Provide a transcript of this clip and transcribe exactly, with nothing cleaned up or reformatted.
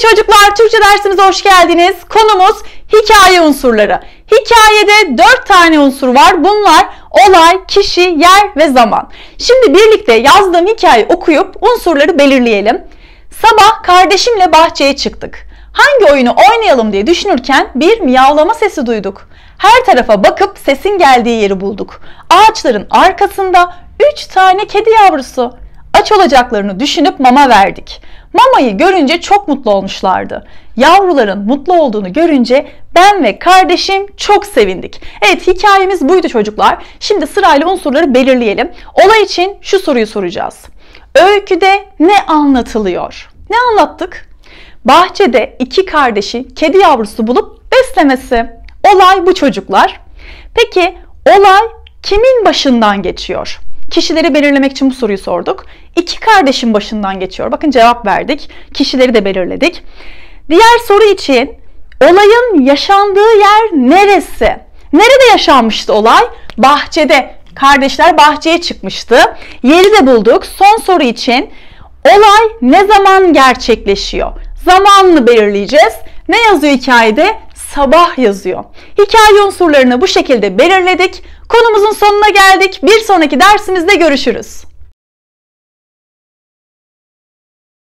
çocuklar, Türkçe dersimize hoş geldiniz. Konumuz hikaye unsurları. Hikayede dört tane unsur var. Bunlar olay, kişi, yer ve zaman. Şimdi birlikte yazdığım hikayeyi okuyup unsurları belirleyelim. Sabah kardeşimle bahçeye çıktık. Hangi oyunu oynayalım diye düşünürken bir miyavlama sesi duyduk. Her tarafa bakıp sesin geldiği yeri bulduk. Ağaçların arkasında üç tane kedi yavrusu. Aç olacaklarını düşünüp mama verdik. Mamayı görünce çok mutlu olmuşlardı. Yavruların mutlu olduğunu görünce ben ve kardeşim çok sevindik. Evet, hikayemiz buydu çocuklar. Şimdi sırayla unsurları belirleyelim. Olay için şu soruyu soracağız. Öyküde ne anlatılıyor? Ne anlattık? Bahçede iki kardeşi kedi yavrusu bulup beslemesi. Olay bu çocuklar. Peki olay kimin başından geçiyor? Kişileri belirlemek için bu soruyu sorduk. İki kardeşin başından geçiyor. Bakın cevap verdik. Kişileri de belirledik. Diğer soru için olayın yaşandığı yer neresi? Nerede yaşanmıştı olay? Bahçede. Kardeşler bahçeye çıkmıştı. Yeri de bulduk. Son soru için olay ne zaman gerçekleşiyor? Zamanını belirleyeceğiz. Ne yazıyor hikayede? Sabah yazıyor. Hikaye unsurlarını bu şekilde belirledik. Konumuzun sonuna geldik. Bir sonraki dersimizde görüşürüz.